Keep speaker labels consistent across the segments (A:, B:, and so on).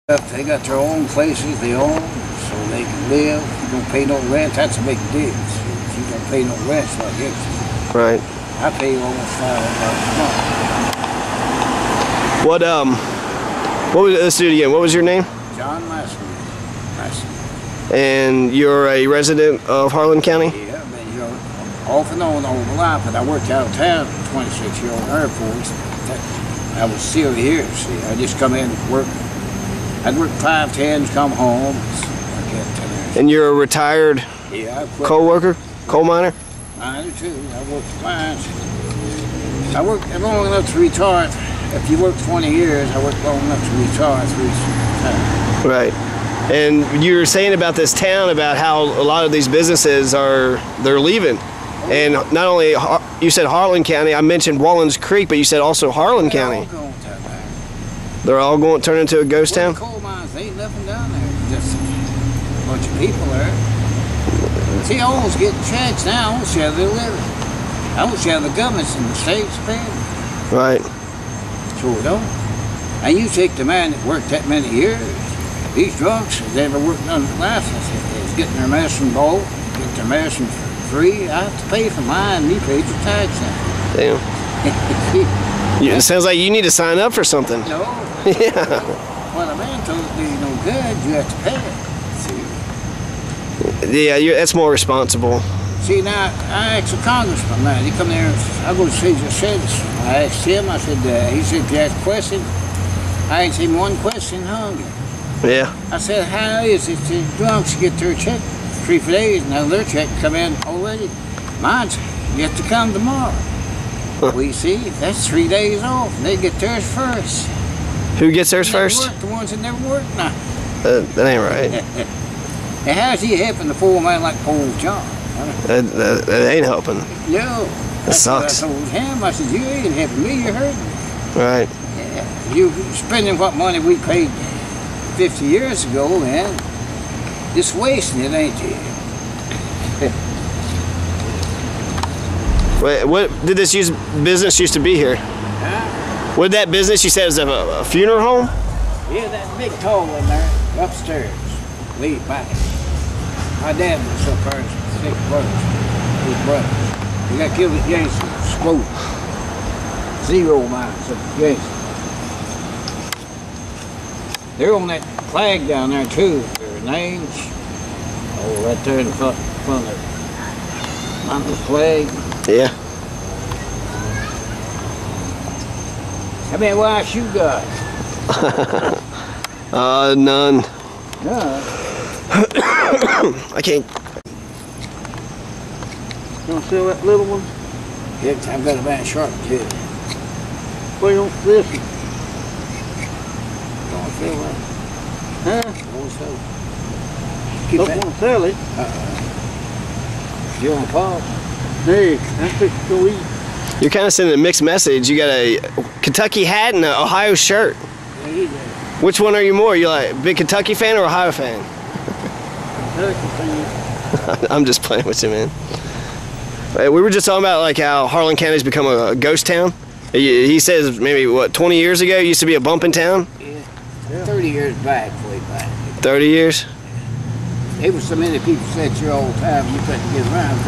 A: They got their own places they own, so they can live. You don't pay no rent. That's a big deal. If you don't pay no rent, it's like this.
B: Right.
A: I pay almost $500 a month.
B: What was? Let's do it again. What was your name?
A: John Lassen.
B: And you're a resident of Harlan County?
A: Yeah, I've been here off and on all my life, but I worked out of town 26 years on Air Force. I was still here, see. I just come in and work. I'd work 5 10s, come home.
B: And you're a retired coal worker? Coal miner?
A: Miner too. I worked mines. I worked long enough to retire. If you work 20 years, I worked long enough to retire 3 times.
B: Right. And you were saying about this town, about how a lot of these businesses they're leaving. And not only, you said Harlan County, I mentioned Wallens Creek, but you said also Harlan County. They're all going to turn into a ghost town?
A: Coal mines, ain't nothing down there. Just a bunch of people there. See, I always get checks now. I don't see how they're living. I don't see how the governments in the states paying.
B: Right.
A: Sure don't. And you take the man that worked that many years. These drunks, if they ever worked under the license, if they was getting their medicine bought, get their medicine for free, I have to pay for mine, and he pays the tax on it.
B: Damn. It sounds like you need to sign up for something.
A: No.
B: Yeah.
A: Well, a man told it do you no good, you have to pay it. See?
B: Yeah, that's more responsible.
A: See, now, I asked a congressman, man, he come there, I go to see the citizen. I asked him, I said, he said, if you ask a question, I ain't seen one question hungry.
B: Yeah.
A: I said, how is it the drunks get their check 3 days, now their check come in already? Mine's yet to come tomorrow.
B: Huh.
A: We see, that's 3 days off, and they get theirs first.
B: Who gets theirs first?
A: The ones that never work now.
B: That ain't right.
A: And how's he helping the poor man like poor John?
B: That ain't helping.
A: No.
B: That sucks.
A: I told him, I said, you ain't helping me, you're hurting me.
B: Right.
A: Yeah. You spending what money we paid 50 years ago, man. Just wasting it, ain't you?
B: Wait, what did this business used to be here?
A: Huh?
B: What that business you said was a funeral home?
A: Yeah, that big tall one there, upstairs. Lead back. My dad was up there, 6 brothers. His brothers. He got killed at Yankton, School. 0 miles at Yankton. They're on that flag down there too. Their names. Oh, right there in the front of it. On the flag.
B: Yeah.
A: How many wives you got?
B: None.
A: None?
B: I can't.
A: You want to sell that little one? Yeah, I've got a bad sharp too. Well, you don't this one. Don't sell that. Huh? Don't sell it. Don't want to sell it? You want to pause? Hey, I'm fixing to go eat.
B: You're kind of sending a mixed message. You got a Kentucky hat and an Ohio shirt. Which one are you more? You like a big Kentucky fan or Ohio fan?
A: Kentucky fan.
B: I'm just playing with you, man. We were just talking about like how Harlan County's become a ghost town. He says maybe what 20 years ago it used to be a bumping town.
A: Yeah, 30 years back, way back.
B: 30 years.
A: There was so many people said here all the time you couldn't get around.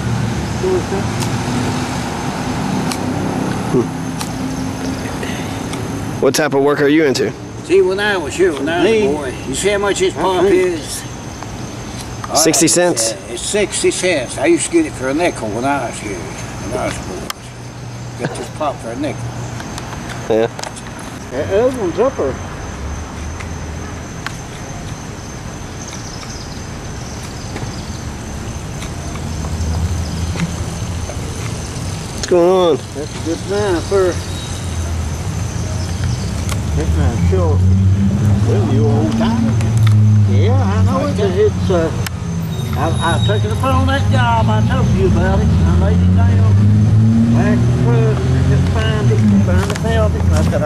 B: What type of work are you into?
A: See, when I was here, when I was a boy, you see how much this pop is?
B: 60 cents?
A: It's 60 cents. I used to get it for a nickel when I was here, when I was a boy. Got this pop for a nickel.
B: Yeah.
A: That other one's up there.
B: What's going on?
A: That's a good sign for. That's not sure. Well, you old timer. Yeah, I know it. It's I took it upon that job. I told you about it. I laid it down. Back the truck. I just found it. Found it. I said,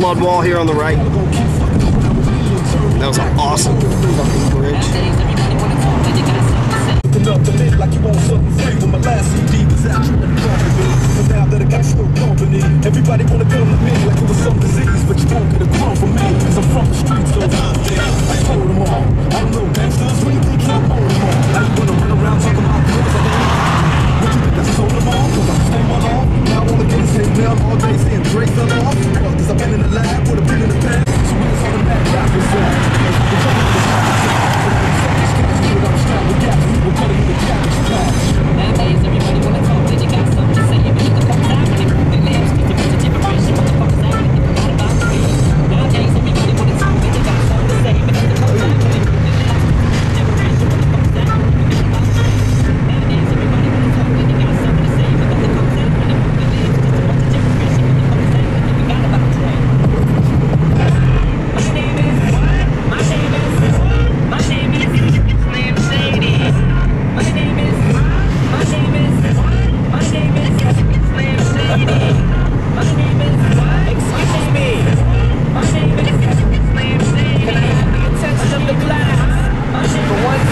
B: solid wall here on the right. That was an awesome fucking bridge.
C: Enough to live like you want something free when my last CD was out, you wouldn't come to me. But now that I got your company, everybody wanna come to me like it was some disease, but you won't get a crumb from me, cause I'm from the streets, so I told them all. I don't know gangsters, what do you think I'm on them all? How you gonna run around talking about drugs I don't? What you think I sold them all? Cause I'm staying one off. Now all again say now all day saying Dre fell off. Well, cause I've been in the lab, would've been in the past. So where's all the mad rappers at?
D: Nowadays, everybody wanna talk, then you got something to say. You better the fuck out when they move their lips. Keep the bunch of generation, what the fuck is happening? Think about about me. Nowadays, everybody wanna talk, then you got something to say. You better the fuck out when they move their lips. Generation, what the fuck is happening? Think about me. Nowadays, everybody wanna talk, then you got something to say. You better the fuck out when they move their lips. Keep the bunch of generation, what the fuck is happening? Think about about me. My name is what? My name is what? My name is Slim Shady. My name is my name is my name is Slim Shady. My name is what? Excuse me. My name is Slim Shady. Can I have the attention of the class? My name for one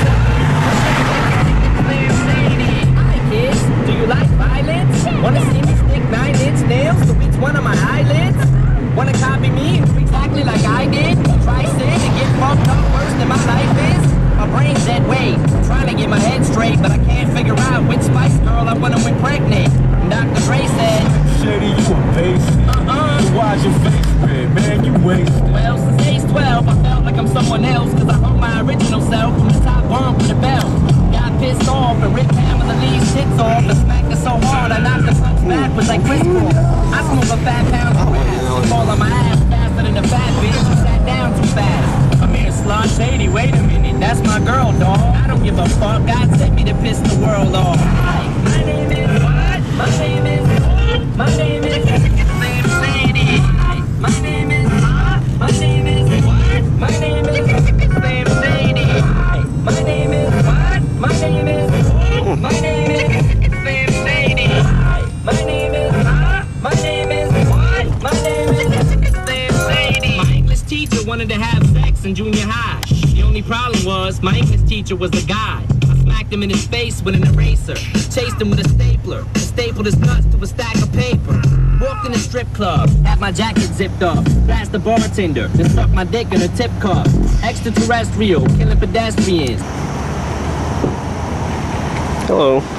D: Slim Shady. Hi kids, do you like violence? Wanna see me stick 9-inch nails to each one of my eyelids? Wanna copy me and do exactly like I did? Try sin and get fucked up worse than my life is? My brain's that way, trying to get my head straight, but I can't figure out which Spice Girl I wanna win pregnant. Dr. Dre said,
C: Shady, you a basic. Why's your face red, man? You wasted.
D: well, since age 12, I felt like I'm someone else, cause I heard my original self from the top bump with a belt. Got pissed off and ripped Pamela Lee's tits off and smacked her so hard I knocked her punch backwards like Chris Paul. I smoke a fat pound of grass, fall on my ass faster than a fat bitch who sat down too fast. I'm here, Slot Shady, wait a minute, that's my girl, dawg. I don't give a fuck, God sent me to piss the world off. My name is what? My name is my name is Slim Shady. My name is my name is what? My name is Slim Shady. My name is what? My name is my name is Slim Shady. My name is my name is what? My name is Slim Shady. My English teacher wanted to have sex in junior high. The only problem was my English teacher was a guy. I smacked him in his face with an eraser, chased him with a stapler, and stapled his nuts to a stack of paper. Walked in a strip club, had my jacket zipped up, passed the bartender, then stuck my dick in a tip cup. Extraterrestrial, killing pedestrians.
B: Hello.